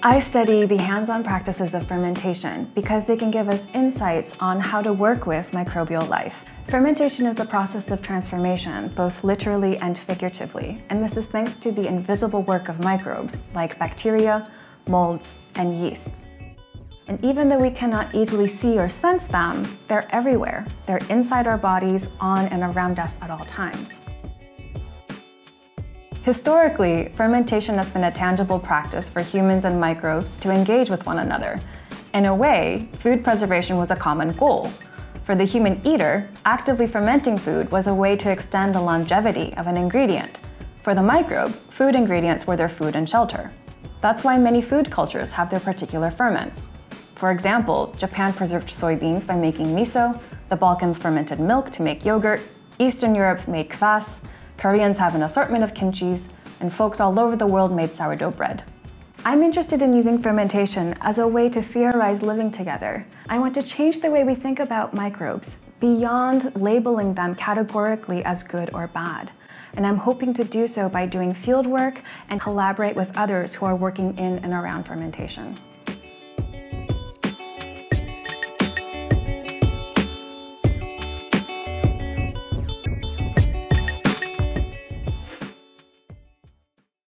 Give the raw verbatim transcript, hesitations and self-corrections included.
I study the hands-on practices of fermentation because they can give us insights on how to work with microbial life. Fermentation is a process of transformation, both literally and figuratively, and this is thanks to the invisible work of microbes like bacteria, molds, and yeasts. And even though we cannot easily see or sense them, they're everywhere. They're inside our bodies, on and around us at all times. Historically, fermentation has been a tangible practice for humans and microbes to engage with one another. In a way, food preservation was a common goal. For the human eater, actively fermenting food was a way to extend the longevity of an ingredient. For the microbe, food ingredients were their food and shelter. That's why many food cultures have their particular ferments. For example, Japan preserved soybeans by making miso, the Balkans fermented milk to make yogurt, Eastern Europe made kvass, Koreans have an assortment of kimchis, and folks all over the world made sourdough bread. I'm interested in using fermentation as a way to theorize living together. I want to change the way we think about microbes beyond labeling them categorically as good or bad. And I'm hoping to do so by doing field work and collaborate with others who are working in and around fermentation.